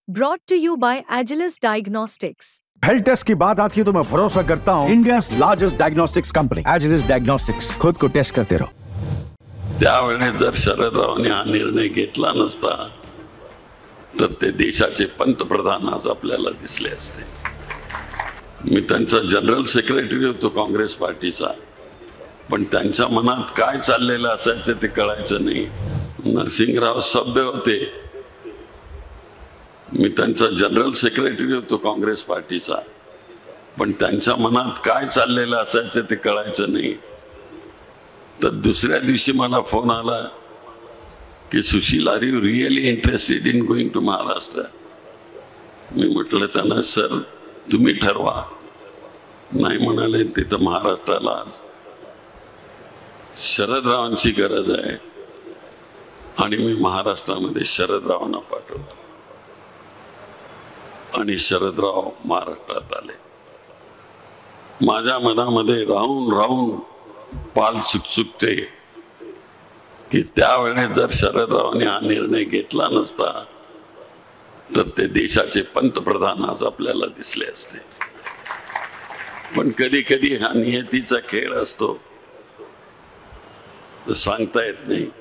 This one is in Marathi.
Brought to you by Agilus Diagnostics. Health test की बात आती है तो मैं भरोसा करता हूँ India largest diagnostics company Agilus diagnostics. खुद को टेस्ट करते रहो। त्यावेळेस जर शरदरावांनी हा निर्णय घेतला नसता तर ते देशाचे पंतप्रधान आज आपल्याला दिसले असते। मी त्यांचा जनरल सेक्रेटरी होतो काँग्रेस पार्टीचा, पण त्यांच्या मनात काय चाललेलं असायचं ते कळायचं नाही। नरसिंहराव सभ्य होते, मी त्यांचा जनरल सेक्रेटरी होतो काँग्रेस पार्टीचा, पण त्यांच्या मनात काय चाललेलं असायचं ते कळायचं नाही। तर दुसऱ्या दिवशी मला फोन आला की Sushil, are you really interested in going to Maharashtra? मी म्हटलं त्यांना, सर तुम्ही ठरवा। नाही म्हणाले, तिथं महाराष्ट्राला आज शरदरावांची गरज आहे आणि मी महाराष्ट्रामध्ये शरदरावांना पाठवतो। आणि शरदराव महाराष्ट्रात आले। माझ्या मनामध्ये राहून राहून पाल सुकसुकते की त्यावेळेस जर शरदरावांनी हा निर्णय घेतला नसता तर ते देशाचे पंतप्रधान आज आपल्याला दिसले असते। पण कधी कधी हा नियतीचा खेळ असतो, सांगता येत नाही।